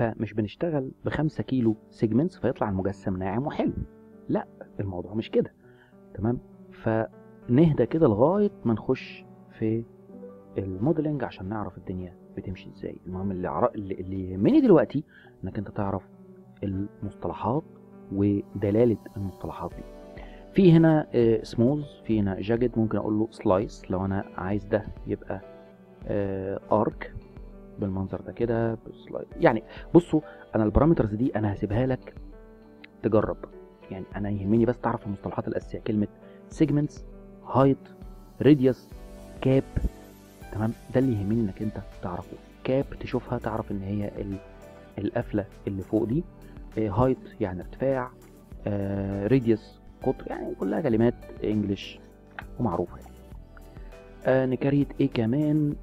فمش بنشتغل ب5 كيلو سيجمنتس فيطلع المجسم ناعم وحلو، لا الموضوع مش كده. تمام، فنهدى كده لغايه ما نخش في الموديلنج عشان نعرف الدنيا بتمشي ازاي. المهم اللي يهمني دلوقتي انك انت تعرف المصطلحات ودلاله المصطلحات دي. في هنا سموز، في هنا جاجد، ممكن اقول له سلايس لو انا عايز ده يبقى ارك بالمنظر ده كده يعني. بصوا انا البارامترز دي انا هسيبها لك تجرب، يعني انا يهمني بس تعرف المصطلحات الاساسيه، كلمه سيجمنتس، هايت، راديوس، كاب. تمام، ده اللي يهمني انك انت تعرفه. كاب تشوفها تعرف ان هي القفله اللي فوق دي، هايت يعني ارتفاع، راديوس قطر، يعني كلها كلمات انجلش ومعروفه يعني. نكريت ايه كمان؟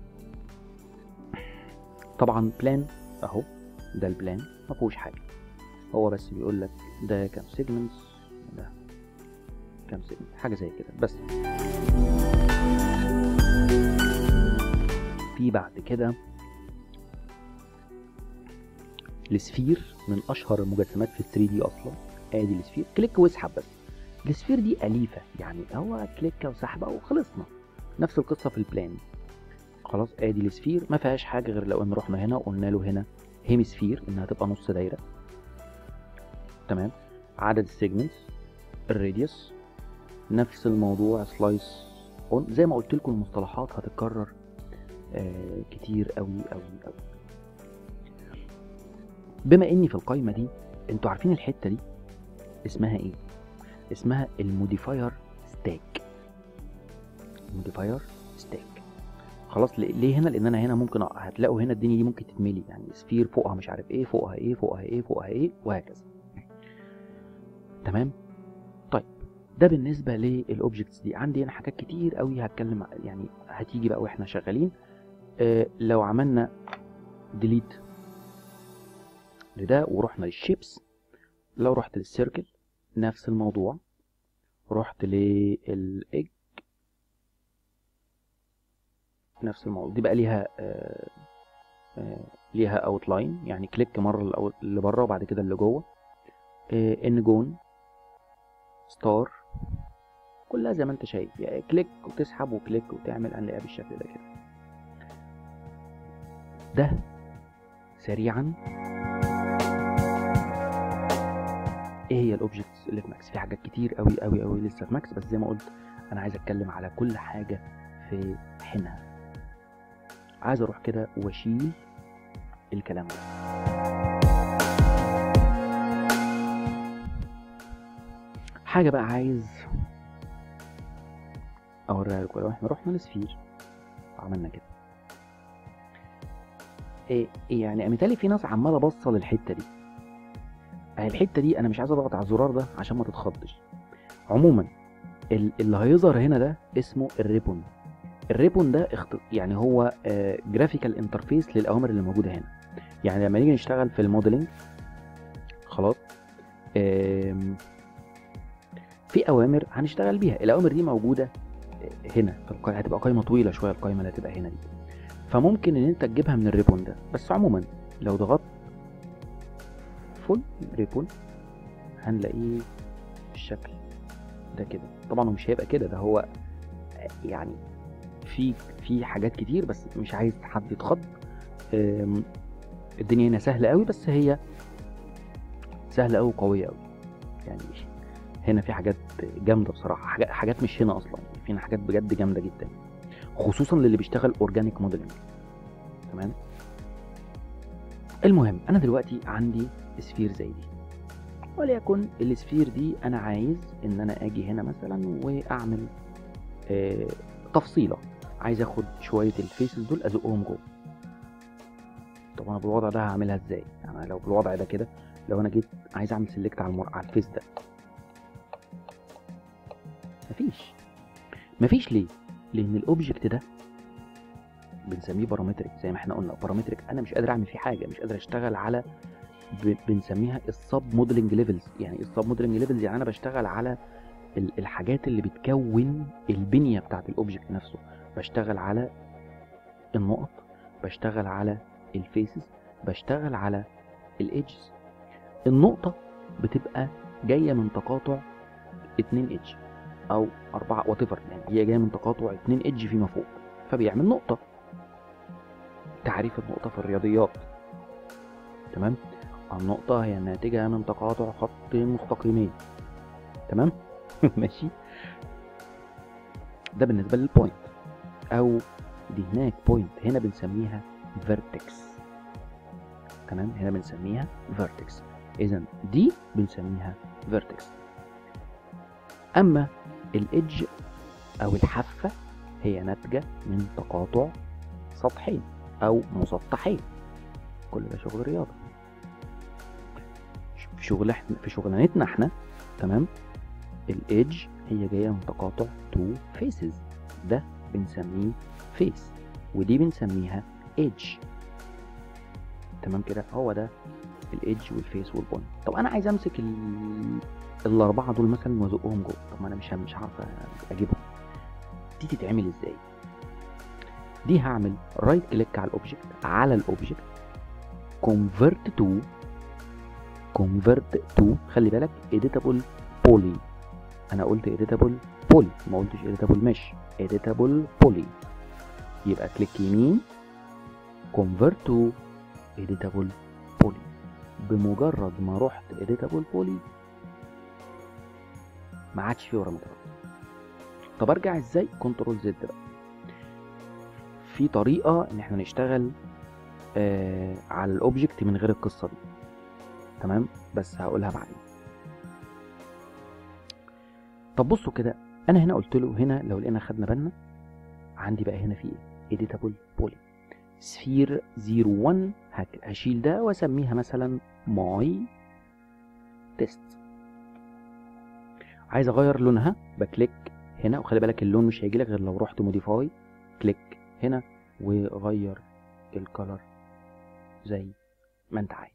طبعا بلان اهو، ده البلان ما فيهوش حاجه، هو بس بيقول لك ده كام سيجمنتس، ده كام سيجمنت، حاجه زي كده بس. في بعد كده السفير، من اشهر المجسمات في 3 دي اصلا. ادي السفير، كليك واسحب بس. السفير دي اليفه، يعني هو كليكه وسحبه وخلصنا. نفس القصه في البلان. خلاص ادي السفير ما فيهاش حاجه غير لو ان رحنا هنا وقلنا له هنا هيمسفير انها تبقى نص دايره. تمام، عدد السيجمنتس، الراديوس، نفس الموضوع سلايس اون. زي ما قلت لكم المصطلحات هتتكرر كتير قوي قوي قوي. بما اني في القايمه دي، انتوا عارفين الحته دي اسمها ايه؟ اسمها الموديفاير ستاك. موديفاير ستاك. خلاص ليه هنا؟ لان انا هنا ممكن هتلاقوا هنا الدنيا دي ممكن تتملي، يعني سفير فوقها مش عارف ايه، فوقها ايه، فوقها ايه، فوقها ايه، وهكذا. تمام. طيب ده بالنسبه للاوبجكتس دي. عندي هنا حاجات كتير قوي هتكلم، يعني هتيجي بقى واحنا شغالين. لو عملنا ديليت لده ورحنا للشيبس، لو رحت للسيركل نفس الموضوع، رحت للايج نفس الموضوع. دي بقى ليها ليها اوتلاين، يعني كليك مره اللي بره وبعد كده اللي جوه. ان جون ستار كلها زي ما انت شايف، يعني كليك وتسحب وكليك وتعمل، هنلاقيها بالشكل ده كده. ده سريعا ايه هي الاوبجكتس اللي في ماكس. في حاجات كتير قوي قوي قوي لسه في ماكس، بس زي ما قلت انا عايز اتكلم على كل حاجه في حينها. عايز اروح كده واشيل الكلام ده. حاجه بقى عايز اوريها لكم. لو احنا رحنا لسفير عملنا كده، ايه يعني مثالي في ناس عماله باصه للحته دي. الحته دي انا مش عايز اضغط على الزرار ده عشان ما تتخضش. عموما اللي هيظهر هنا ده اسمه الريبون. الريبون ده يعني هو جرافيكال انترفيس للاوامر اللي موجوده هنا. يعني لما نيجي نشتغل في الموديلنج خلاص، في اوامر هنشتغل بيها. الاوامر دي موجوده هنا في القائمه، هتبقى قائمه طويله شويه القائمه اللي هتبقى هنا دي، فممكن ان انت تجيبها من الريبون ده. بس عموما لو ضغطت فول ريبون هنلاقيه بالشكل ده كده. طبعا هو مش هيبقى كده، ده هو يعني في حاجات كتير، بس مش عايز حد يتخض. الدنيا هنا سهله قوي، بس هي سهله قوي وقويه قوي. يعني هنا في حاجات جامده بصراحه، حاجات مش هنا اصلا، في حاجات بجد جامده جدا، خصوصا للي بيشتغل اورجانيك موديلنج. تمام. المهم انا دلوقتي عندي سفير زي دي، وليكن السفير دي انا عايز ان انا اجي هنا مثلا واعمل تفصيله. عايز اخد شويه الفيسز دول ازقهم جوه. طب انا بالوضع ده هعملها ازاي؟ يعني لو بالوضع ده كده، لو انا جيت عايز اعمل سيلكت على الفيس ده، مفيش. ليه؟ لان الاوبجكت ده بنسميه بارامتريك. زي ما احنا قلنا بارامتريك، انا مش قادر اعمل فيه حاجه، مش قادر اشتغل على بنسميها السب موديلنج ليفلز. يعني السب موديلنج ليفلز يعني انا بشتغل على الحاجات اللي بتكون البنيه بتاعت الاوبجكت نفسه. بشتغل على النقط، بشتغل على الفيسز، بشتغل على الايدجز. النقطة بتبقى جاية من تقاطع 2 ايدج او 4 وات ايفر، يعني هي جاية من تقاطع 2 ايدج فيما فوق فبيعمل نقطة. تعريف النقطة في الرياضيات، تمام؟ النقطة هي الناتجة من تقاطع خط مستقيمين، تمام؟ ماشي. ده بالنسبة للبوينت، او دي هناك بوينت هنا بنسميها فيرتكس، تمام؟ هنا بنسميها فيرتكس، اذا دي بنسميها فيرتكس. اما الايدج او الحافة هي ناتجة من تقاطع سطحين او مسطحين. كل ده شغل رياضة. في شغلانتنا احنا، تمام؟ الايدج هي جاية من تقاطع 2 فيسز، ده بنسميه فيس ودي بنسميها ايدج، تمام كده؟ هو ده الايدج والفيس والبوينت. طب انا عايز امسك الاربعه دول مثلا وازقهم جوه، طب ما انا مش عارف اجيبهم. دي تتعمل ازاي؟ دي هعمل رايت كليك على الاوبجكت convert to خلي بالك editable poly. انا قلت editable poly، ما قلتش editable mesh، editable poly. يبقى كليك يمين convert to editable poly. بمجرد ما رحت editable poly ما عادش فيه ورا مترات. طب ارجع ازاي؟ كنترول زد بقى. في طريقه ان احنا نشتغل على الاوبجكت من غير القصه دي، تمام؟ بس هقولها بعدين. طب بصوا كده، انا هنا قلت له، هنا لو لقينا خدنا بالنا عندي بقى هنا في editable poly سفير 01. هشيل ده واسميها مثلا ماي تيست. عايز اغير لونها، بكليك هنا، وخلي بالك اللون مش هيجيلك غير لو رحت موديفاي، كليك هنا وغير الكلر زي ما انت عايز،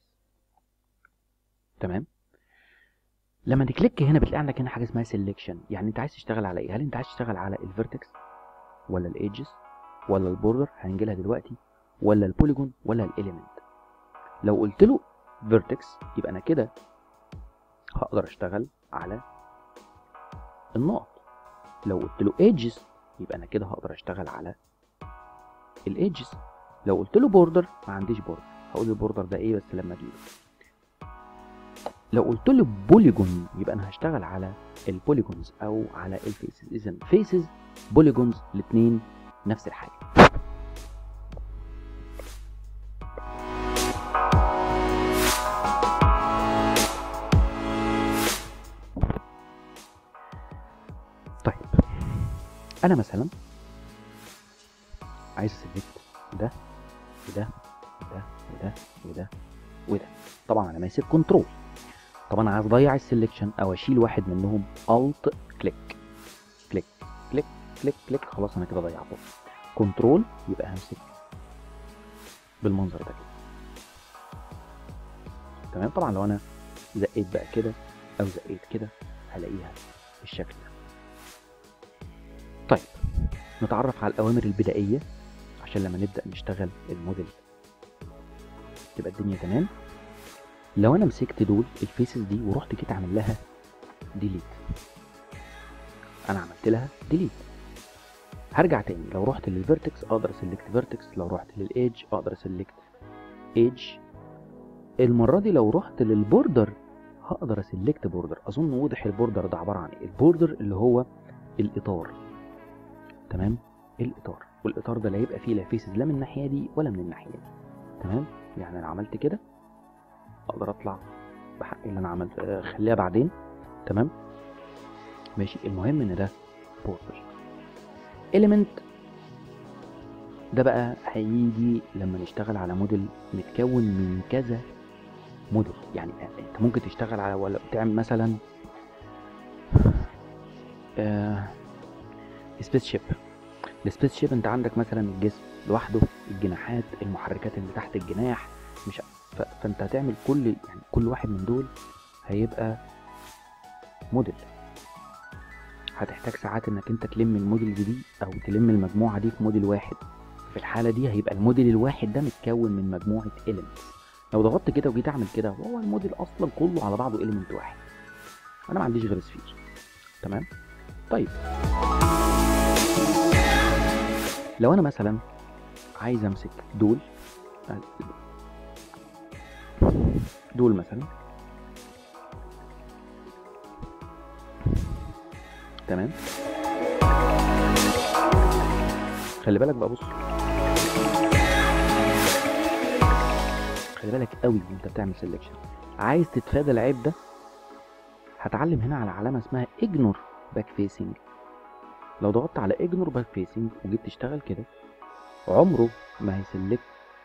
تمام؟ لما تكليك هنا بتلاقي عندك هنا حاجه اسمها سيلكشن. يعني انت عايز تشتغل على ايه؟ هل انت عايز تشتغل على الفيرتكس ولا الايدجز ولا البوردر، هنجيلها دلوقتي، ولا البوليجون ولا الاليمنت؟ لو قلت له فيرتكس يبقى انا كده هقدر اشتغل على النقط. لو قلت له ايدجز يبقى انا كده هقدر اشتغل على الايدجز. لو قلت له بوردر ما عنديش بوردر، هقول البوردر ده ايه بس لما اجيبه. لو قلت له بوليجون يبقى انا هشتغل على البوليجونز او على الفيسز. اذا فيسز بوليجونز الاثنين نفس الحاجه. طيب انا مثلا عايز اسلكت ده وده وده وده وده وده. طبعا انا ماسك كنترول. طب انا عايز اضيع السلكشن او اشيل واحد منهم، الت كليك كليك كليك كليك كليك. خلاص انا كده ضيعته. كنترول يبقى همسك بالمنظر ده كده، تمام؟ طبعا لو انا زقيت بقى كده او زقيت كده هلاقيها بالشكل ده. طيب نتعرف على الاوامر البدائيه عشان لما نبدا نشتغل الموديل تبقى الدنيا تمام. لو انا مسكت دول الفيسز دي ورحت جيت اعمل لها ديليت، انا عملت لها ديليت، هرجع تاني. لو رحت للفيرتكس اقدر اسلكت فيرتكس، لو رحت للايدج اقدر اسلكت ايدج. المره دي لو رحت للبوردر هقدر اسلكت بوردر. اظن واضح البوردر ده عباره عن ايه. البوردر اللي هو الاطار، تمام؟ الاطار، والاطار ده لا هيبقى فيه لا فيسز لا من الناحيه دي ولا من الناحيه دي، تمام؟ يعني انا عملت كده اقدر اطلع بحق اللي انا عملت، خليها بعدين، تمام؟ ماشي. المهم ان ده بوردر. element ده بقى هيجي لما نشتغل على موديل متكون من كذا موديل. يعني انت ممكن تشتغل على ولا تعمل مثلا سبيس شيب. السبيس شيب انت عندك مثلا الجسم لوحده، الجناحات، المحركات اللي تحت الجناح، مش فانت هتعمل كل واحد من دول هيبقى موديل. هتحتاج ساعات انك انت تلم الموديلز دي او تلم المجموعه دي في موديل واحد. في الحاله دي هيبقى الموديل الواحد ده متكون من مجموعه elements. لو ضغطت كده وجيت اعمل كده، هو الموديل اصلا كله على بعضه اليمنت واحد، انا ما عنديش غير سفير. تمام. طيب لو انا مثلا عايز امسك دول مثلا، تمام. خلي بالك بقى، بص خلي بالك قوي وانت بتعمل سيلكشن. عايز تتفادى العيب ده، هتعلم هنا على علامه اسمها اجنور باك فيسنج. لو ضغطت على اجنور باك فيسنج وجيت تشتغل كده، عمره ما هيسلكت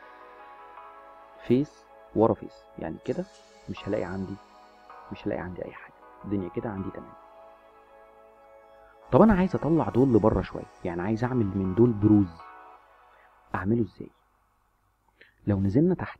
فيس ورا فيس، يعني كده مش هلاقي عندي اي حاجه، الدنيا كده عندي تمام. طب انا عايز اطلع دول لبره شويه، يعني عايز اعمل من دول بروز، اعمله ازاي؟ لو نزلنا تحت،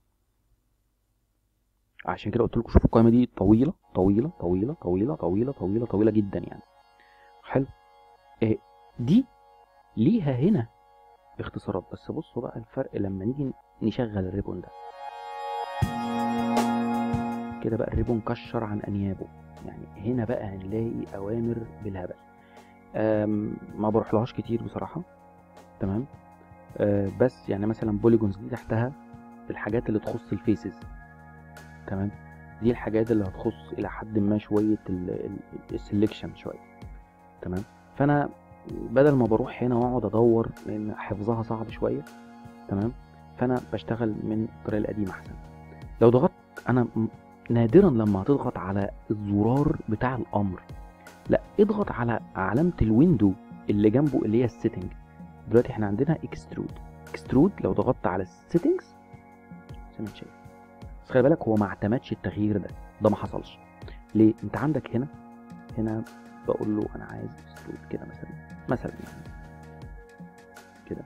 عشان كده قلت لكم شوفوا القائمه دي طويله طويله طويله طويله طويله طويله طويله جدا يعني. حلو. دي ليها هنا اختصارات، بس بصوا بقى الفرق لما نيجي نشغل الريبون ده كده، بقى الريبون كشر عن انيابه، يعني هنا بقى هنلاقي اوامر بالهبل. ما بروحلهاش كتير بصراحه. تمام. بس يعني مثلا بوليجونز دي تحتها الحاجات اللي تخص الفيسز. تمام. دي الحاجات اللي هتخص الى حد ما شويه السلكشن شويه. تمام. فانا بدل ما بروح هنا واقعد ادور لان حفظها صعب شويه، تمام، فانا بشتغل من الطريقه القديمه احسن. لو ضغطت، انا نادرا لما هتضغط على الزرار بتاع الامر، لا اضغط على علامه الويندو اللي جنبه اللي هي السيتنج. دلوقتي احنا عندنا اكسترود لو ضغطت على السيتنجز زي ما انت شايف، بس خلي بالك هو ما اعتمدش التغيير ده ما حصلش. ليه؟ انت عندك هنا بقول له انا عايز اكسترود كده مثلا يعني كده.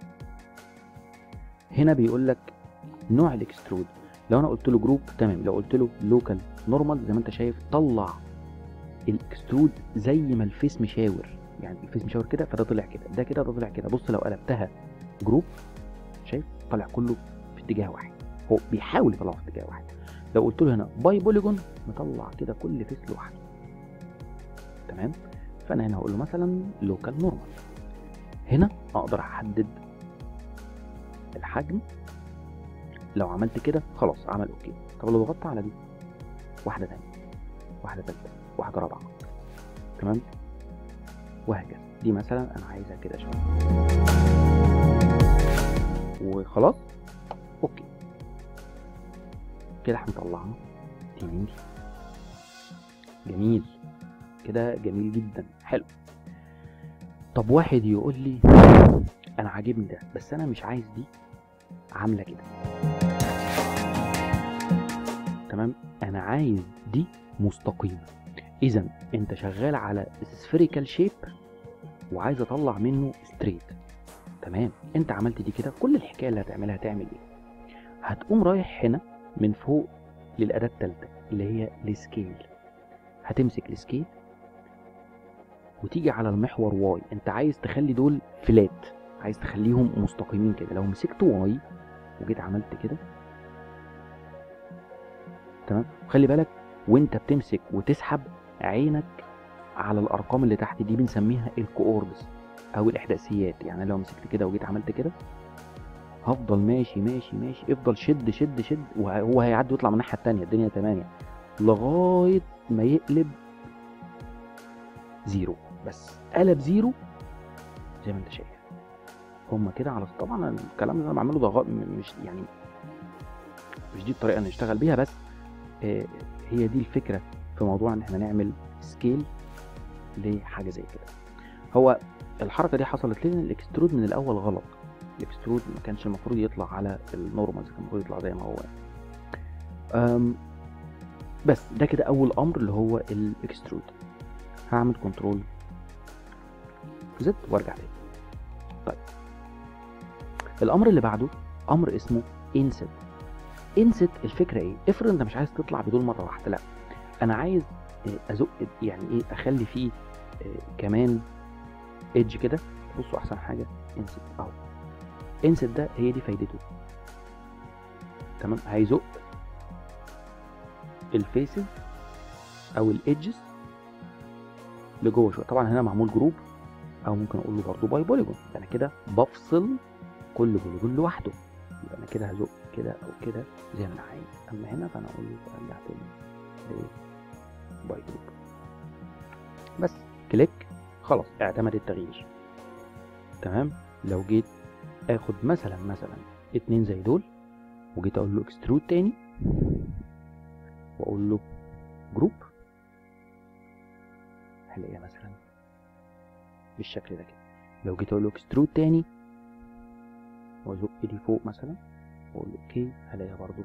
هنا بيقول لك نوع الاكسترود، لو انا قلت له جروب تمام، لو قلت له لوكال نورمال زي ما انت شايف طلع الاكسترود زي ما الفيس مشاور، يعني الفيس مشاور كده فده طلع كده، ده كده ده طلع كده. بص لو قلبتها جروب شايف طلع كله في اتجاه واحد، هو بيحاول يطلعه في اتجاه واحد. لو قلت له هنا باي بوليجون مطلع كده كل فيس لوحده. تمام. فانا هنا هقول له مثلا لوكال نورمال، هنا اقدر احدد الحجم. لو عملت كده خلاص عمل اوكي. طب لو ضغطت على دي، واحده ثانيه، واحده ثالثه، واحده رابعه، تمام، وهكذا. دي مثلا انا عايزها كده شويه وخلاص اوكي كده احنا طلعنا تيمينج. جميل كده، جميل جدا، حلو. طب واحد يقول لي انا عاجبني ده بس انا مش عايز دي عامله كده، تمام، انا عايز دي مستقيمه. اذا انت شغال على سفيريكال شيب وعايز اطلع منه ستريت. تمام. انت عملت دي كده، كل الحكايه اللي هتعملها هتعمل ايه؟ هتقوم رايح هنا من فوق للاداه الثالثه اللي هي السكيل. هتمسك السكيل وتيجي على المحور واي، انت عايز تخلي دول فلات، عايز تخليهم مستقيمين كده. لو مسكت واي وجيت عملت كده، تمام، خلي بالك وانت بتمسك وتسحب عينك على الارقام اللي تحت دي، بنسميها الكوردز او الاحداثيات. يعني لو مسكت كده وجيت عملت كده، هفضل ماشي ماشي ماشي، افضل شد شد شد، وهو هيعدي ويطلع من الناحيه الثانيه، الدنيا تمام يعني، لغايه ما يقلب زيرو. بس قلب زيرو زي ما انت شايف هما كده على طبعا الكلام اللي انا بعمله ده مش يعني مش دي الطريقه اللي نشتغل بيها، بس هي دي الفكره في موضوع ان احنا نعمل سكيل لحاجه زي كده. هو الحركه دي حصلت لان الاكسترود من الاول غلط. الاكسترود ما كانش المفروض يطلع على النورمال، كان المفروض يطلع زي ما هو. بس ده كده اول امر اللي هو الاكسترود. هعمل كنترول زد وارجع تاني. طيب الامر اللي بعده امر اسمه انسد. انسد الفكره ايه؟ افرض انت مش عايز تطلع بدول مره واحده، لا انا عايز ازق، يعني ايه، اخلي فيه كمان ايدج كده. بصوا احسن حاجه انسد اهو. انسد ده هي دي فايدته. تمام، هيزق الفيسز او الايدجز لجوه شويه. طبعا هنا معمول جروب، او ممكن اقول له برضه باي بوليجون، انا كده بفصل كل بوليجون لوحده، يبقى انا كده هزق كده او كده زي ما انا عايز. اما هنا فانا اقول له رجعت لي باي جروب بس، كليك خلاص اعتمد التغيير. تمام. لو جيت اخد مثلا 2 زي دول وجيت اقول له اكسترود تاني واقول له جروب، هلاقيها مثلا بالشكل ده كده. لو جيت اقول له اكسترود تاني وازق دي فوق مثلا واقول له اوكي، هلاقيها برضو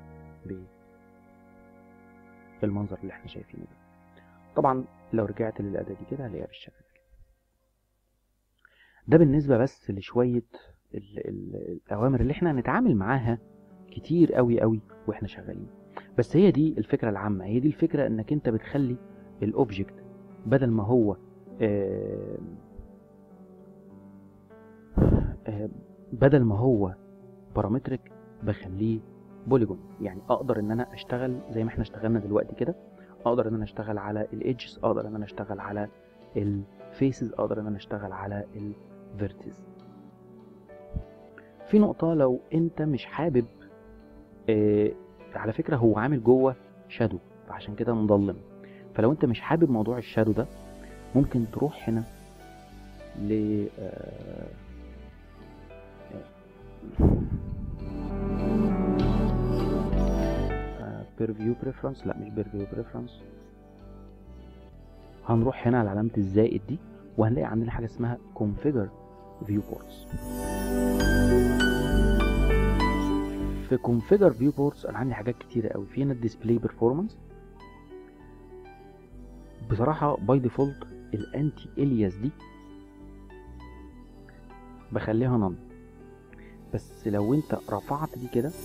بالمنظر اللي احنا شايفينه ده. طبعا لو رجعت للأداة دي كده هلاقيها بالشكل ده كده. ده بالنسبة بس لشوية الأوامر اللي احنا هنتعامل معاها كتير قوي قوي واحنا شغالين. بس هي دي الفكرة العامة، هي دي الفكرة، انك انت بتخلي الاوبجكت بدل ما هو بدل ما هو بارامتريك بخليه بوليجون. يعني اقدر ان انا اشتغل زي ما احنا اشتغلنا دلوقتي كده، اقدر ان انا اشتغل على الايدجز، اقدر ان انا اشتغل على الفيسز، اقدر ان انا اشتغل على الفيرتيز. في نقطة لو انت مش حابب، على فكرة هو عامل جوه شادو فعشان كده مظلم، فلو انت مش حابب موضوع الشادو ده ممكن تروح هنا ل بيرفيو بريفرنس، لا مش بيرفيو بريفرنس، هنروح هنا على علامة الزائد دي وهنلاقي عندنا حاجة اسمها configure viewports. في configure viewports انا عندي حاجات كتيرة قوي. في هنا display performance، بصراحة باي ديفولت الانتي الياس دي بخليها نون، بس لو انت رفعت دي كده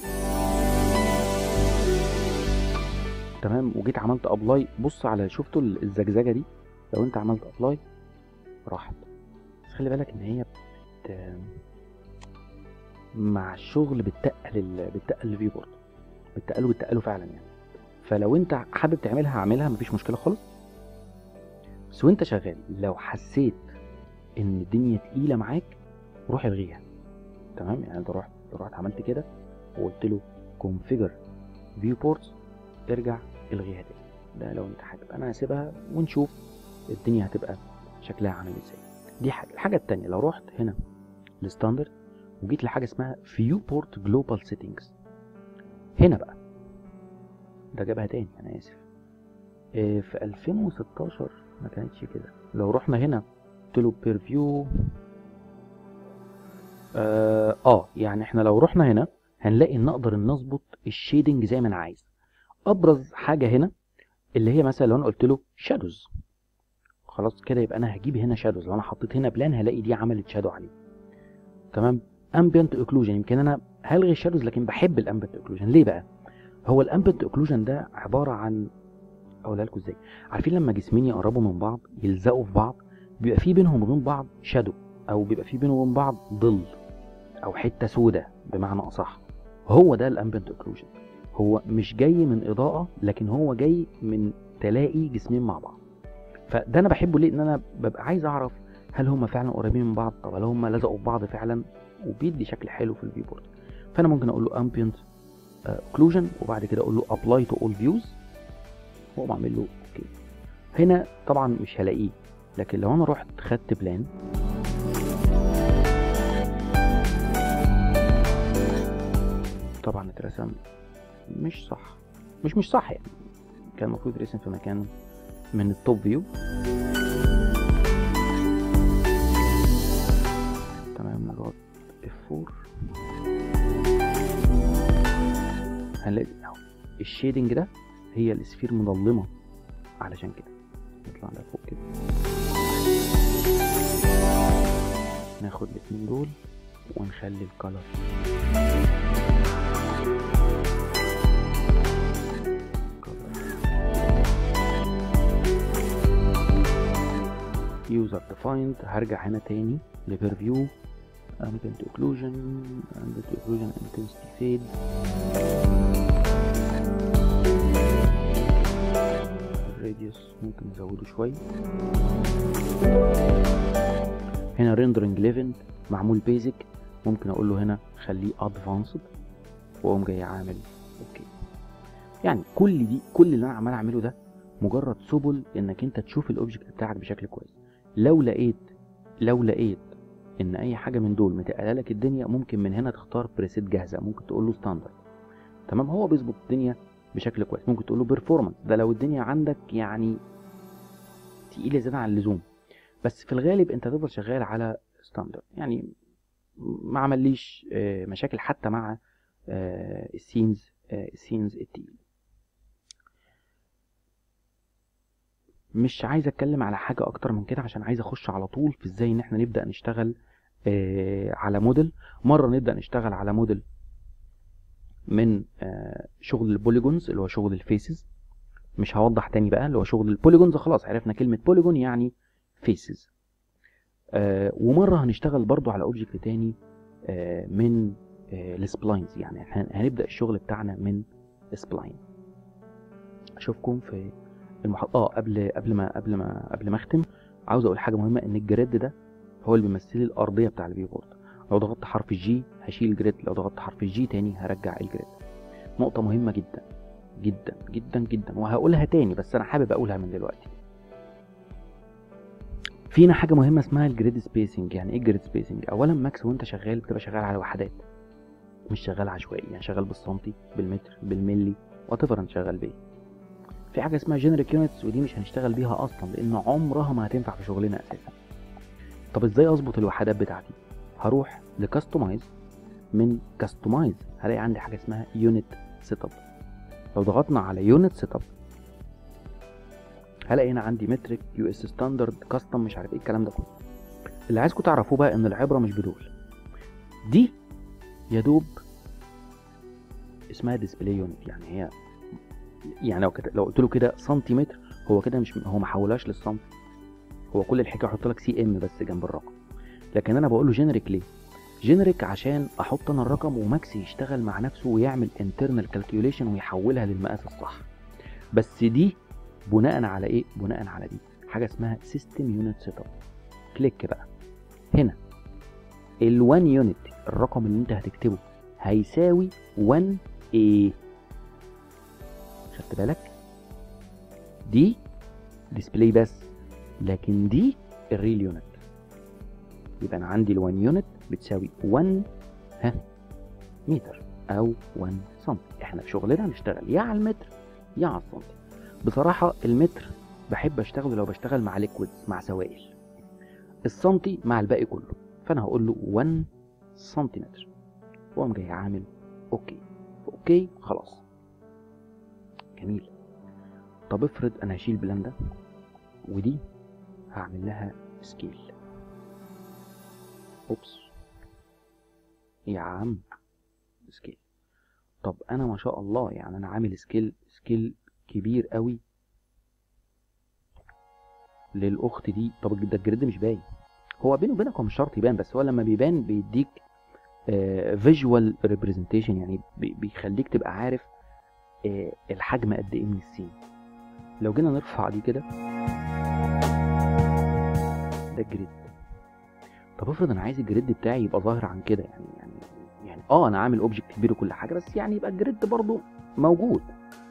تمام وجيت عملت ابلاي، بص على شفتوا الزجزجه دي، لو انت عملت ابلاي راحت. بس خلي بالك ان هي مع الشغل بتقل الفيو بورد، بتقله فعلا يعني. فلو انت حابب تعملها اعملها مفيش مشكله خالص، بس وانت شغال لو حسيت ان الدنيا تقيله معاك روح الغيها. تمام، يعني انت رحت عملت كده وقلت له configure viewports، ارجع الغيها تاني. ده لو انت حابب، انا هسيبها ونشوف الدنيا هتبقى شكلها عامل ازاي. دي حاجه. الحاجه التانيه لو رحت هنا لستاندرد وجيت لحاجه اسمها viewport global settings، هنا بقى ده جابها تاني انا اسف، في 2016 ما كانتش كده. لو رحنا هنا قلت له بير فيو يعني احنا لو رحنا هنا هنلاقي ان نقدر نظبط الشيدنج زي ما انا عايز. ابرز حاجه هنا اللي هي مثلا لو انا قلت له شادوز، خلاص كده يبقى انا هجيب هنا شادوز. لو انا حطيت هنا بلان هلاقي دي عملت شادو عليه. تمام. امبيانت اوكلوجن، يمكن انا هلغي الشادوز لكن بحب الامبيانت اوكلوجن. ليه بقى؟ هو الامبيانت اوكلوجن ده عباره عن، اقولها لكم ازاي، عارفين لما جسمين يقربوا من بعض يلزقوا في بعض بيبقى في بينهم وبين بعض شادو، او بيبقى في بينهم وبين بعض ظل او حته سودة بمعنى اصح. هو ده الامبيانت اوكلوجن، هو مش جاي من اضاءه لكن هو جاي من تلاقي جسمين مع بعض. فده انا بحبه ليه؟ ان انا ببقى عايز اعرف هل هم فعلا قريبين من بعض، طب هل هم لزقوا في بعض فعلا، وبيدي شكل حلو في الفيو بورد. فانا ممكن اقول له ambient occlusion وبعد كده اقول له apply to all views واقوم اعمل له اوكي. هنا طبعا مش هلاقيه، لكن لو انا رحت خدت بلان طبعا اترسم مش صح، مش صح يعني، كان المفروض يترسم في مكان من التوب فيو. تمام، نضغط F4 هنلاقي اهو الشيدنج ده هي السفير مظلمه علشان كده. نطلع ده فوق كده، ناخد الاتنين دول ونخلي الكالر يوزر ديفايند. هرجع هنا تاني لبرفيو ambient occlusion intensity fade. الراديوس ممكن نزوده شويه. هنا rendering level معمول بيزك، ممكن اقول له هنا خليه ادفانسد واقوم جاي عامل اوكي. يعني كل اللي انا عمال اعمله ده مجرد سبل انك انت تشوف الاوبجكت بتاعك بشكل كويس. لو لقيت ان اي حاجه من دول متقله لك الدنيا، ممكن من هنا تختار بريسيت جاهزه، ممكن تقول له ستاندرد، تمام، هو بيظبط الدنيا بشكل كويس. ممكن تقول له بيرفورمانس، ده لو الدنيا عندك يعني تقيله زياده عن اللزوم، بس في الغالب انت تفضل شغال على ستاندرد. يعني ما عمليش مشاكل حتى مع السينز التقيل. مش عايز اتكلم على حاجه اكتر من كده، عشان عايز اخش على طول في ازاي ان احنا نبدا نشتغل على موديل. مره نبدا نشتغل على موديل من شغل البوليجونز اللي هو شغل الفيسز. مش هوضح تاني بقى، اللي هو شغل البوليجونز خلاص عرفنا كلمه بوليجون يعني فيسز. ومره هنشتغل برضو على اوبجكت تاني من السبلاينز. يعني هنبدا الشغل بتاعنا من سبلاين. اشوفكم في قبل ما اختم، عاوز اقول حاجه مهمه، ان الجريد ده هو اللي بيمثل الارضيه بتاع الفيو بورد. لو ضغطت حرف الجي هشيل الجريد، لو ضغطت حرف الجي تاني هرجع الجريد. نقطه مهمه جدا جدا جدا جدا، وهقولها تاني بس انا حابب اقولها من دلوقتي. فينا حاجه مهمه اسمها الجريد سبيسنج. يعني ايه الجريد سبيسنج؟ اولا ماكس وانت شغال بتبقى شغال على وحدات، مش شغال عشوائي، يعني شغال بالسنتي بالمتر بالملي وات ايفر انت شغال بيه. في حاجه اسمها جينيريك يونتس، ودي مش هنشتغل بيها اصلا لان عمرها ما هتنفع في شغلنا اساسا. طب ازاي اظبط الوحدات بتاعتي؟ هروح لكاستمايز، من كاستمايز هلاقي عندي حاجه اسمها يونت سيت اب. لو ضغطنا على يونت سيت اب هلاقي هنا عندي مترك، يو اس ستاندرد، كاستم، مش عارف ايه الكلام ده كله. اللي عايزكم تعرفوه بقى ان العبره مش بدول، دي يا دوب اسمها ديسبلاي يونت. يعني هي يعني لو قلت له كده سنتيمتر، هو كده مش، هو ما حولهاش للسنتي، هو كل الحكايه احط لك سي ام بس جنب الرقم. لكن انا بقول له جينيريك ليه؟ جينيريك عشان احط انا الرقم وماكس يشتغل مع نفسه ويعمل انترنال كالكيوليشن ويحولها للمقاس الصح. بس دي بناء على ايه؟ بناء على دي حاجه اسمها سيستم يونت سيت اب. كليك بقى هنا، ال1 يونت الرقم اللي انت هتكتبه هيساوي 1 ايه؟ خدت بالك؟ دي ديسبلاي بس، لكن دي الريل يونت. يبقى انا عندي ال1 يونت بتساوي 1 متر او 1 سم. احنا في شغلنا هنشتغل يا على المتر يا على السنتي. بصراحه المتر بحب اشتغله لو بشتغل مع ليكويدز، مع سوائل. السنتي مع الباقي كله، فانا هقول له 1 سنتيمتر واقوم جاي عامل اوكي. اوكي خلاص جميل. طب افرض انا هشيل بلان ده ودي هعمل لها سكيل. اوبس يا عم سكيل. طب انا ما شاء الله يعني انا عامل سكيل كبير قوي للاخت دي. طب ده الجريد مش باين، هو بينه وبينك هو مش شرط يبان، بس هو لما بيبان بيديك فيجوال ريبريزنتيشن، يعني بيخليك تبقى عارف الحجم قد ايه من السين. لو جينا نرفع دي كده ده الجريد. طب افرض انا عايز الجريد بتاعي يبقى ظاهر عن كده، يعني انا عامل اوبجكت كبير وكل حاجه، بس يعني يبقى الجريد برضو موجود.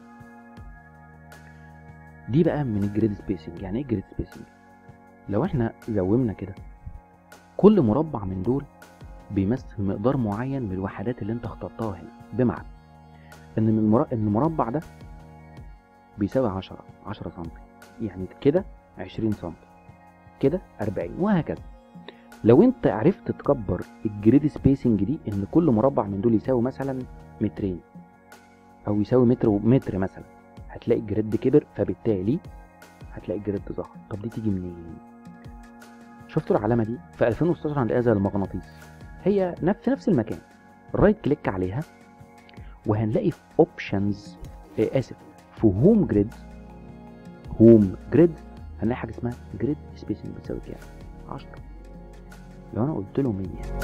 دي بقى من الجريد سبيسنج. يعني ايه الجريد سبيسنج؟ لو احنا زومنا كده كل مربع من دول بيمثل مقدار معين من الوحدات اللي انت اخترتها هنا، بمعنى ان المربع ده بيساوي 10 سم، يعني كده 20 سم، كده 40، وهكذا. لو انت عرفت تكبر الجريد سبيسنج دي، ان كل مربع من دول يساوي مثلا مترين او يساوي متر ومتر مثلا، هتلاقي الجريد كبر، فبالتالي هتلاقي الجريد ظهر. طب دي تيجي منين؟ شفتوا العلامه دي في 2016 هنلاقيها زي المغناطيس، هي في نفس المكان. رايت كليك عليها وهنلاقي في اوبشنز في هوم جريد هنلاقي حاجه اسمها جريد سبيسنج بتساوي كام؟ 10. لو انا قلت له 100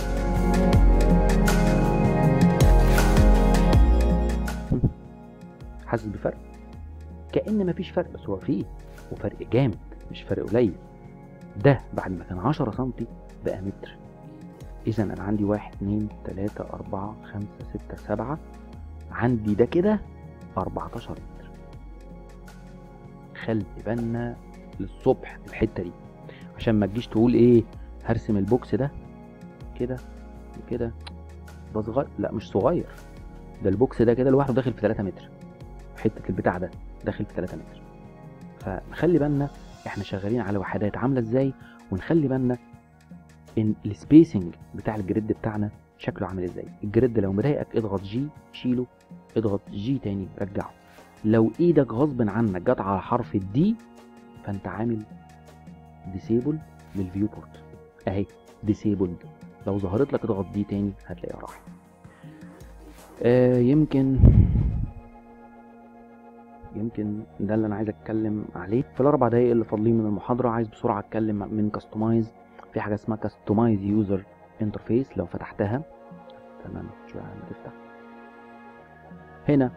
حاسس بفرق؟ كأن مفيش فرق، بس هو فيه، وفرق جامد مش فرق قليل. ده بعد ما كان 10 سنتي بقى متر. اذا انا عندي 1 2 3 4 5 6 7، عندي ده كده 14 متر. خلي بالنا للصبح الحته دي، عشان ما تجيش تقول ايه هرسم البوكس ده كده وكده، ده صغير. لا مش صغير، ده البوكس ده كده لوحده داخل في 3 متر، حته البتاع ده داخل في 3 متر. فنخلي بالنا احنا شغالين على وحدات عامله ازاي، ونخلي بالنا ان السبيسنج بتاع الجريد بتاعنا شكله عامل ازاي. الجريد لو مضايقك اضغط جي شيله، اضغط جي تاني رجعه. لو ايدك غصب عنك جت على حرف الدي فانت عامل ديسيبل للفيو بورت اهي، ديسيبل. لو ظهرت لك اضغط دي تاني هتلاقيها راحت. يمكن ده اللي انا عايز اتكلم عليه في ال4 دقايق اللي فاضلين من المحاضره. عايز بسرعه اتكلم من كاستمايز. في حاجه اسمها كاستمايز يوزر انترفيس، لو فتحتها تمام شويه ما تفتح هنا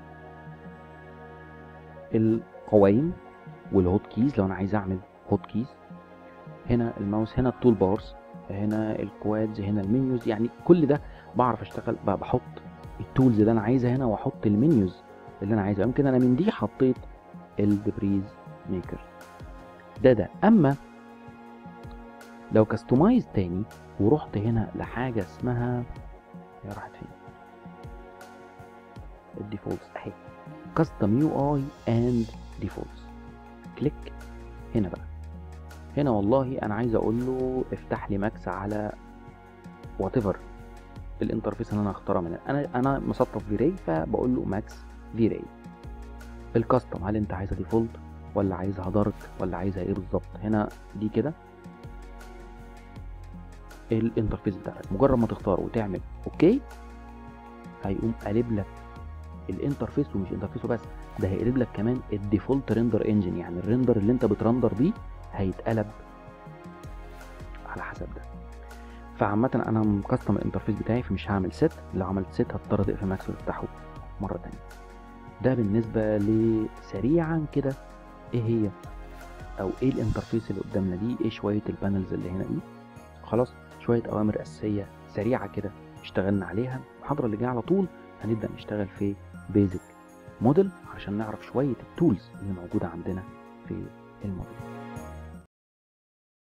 القوائم والهوت كيز لو انا عايز اعمل هوت كيز. هنا الماوس، هنا التول بارز، هنا الكوادز، هنا المنيوز. يعني كل ده بعرف اشتغل بقى، بحط التولز اللي انا عايزها هنا واحط المنيوز اللي انا عايزها. يمكن انا من دي حطيت الدبريز ميكر ده. اما لو كاستمايز تاني ورحت هنا لحاجه اسمها، هي راحت فين؟ الديفولتس اهي، كاستم يو اي اند ديفولتس. كليك هنا بقى. هنا والله انا عايز اقول له افتح لي ماكس على وات ايفر الانترفيس اللي انا هختارها من انا مسطب فيراي، فبقول له ماكس فيراي. الكاستم هل انت عايزها ديفولت ولا عايزها دارك ولا عايزها ايه بالظبط؟ هنا دي كده الانترفيس بتاعك. مجرد ما تختاره وتعمل اوكي هيقوم قالب لك الانترفيس، ومش انترفيسه بس، ده هيقلب لك كمان الديفولت ريندر انجن. يعني الريندر اللي انت بترندر بيه هيتقلب على حسب ده. فعامة انا مكستم الانترفيس بتاعي فمش هعمل ست. لو عملت ست هضطر تقفل ماكس وتفتحه مرة تانية. ده بالنسبة لسريعا كده ايه هي او ايه الانترفيس اللي قدامنا دي، ايه شوية البانلز اللي هنا دي. خلاص شوية اوامر اساسية سريعة كده اشتغلنا عليها. المحاضرة اللي جاية على طول هنبدأ نشتغل في بيزك موديل عشان نعرف شوية التولز اللي موجودة عندنا في الموديل.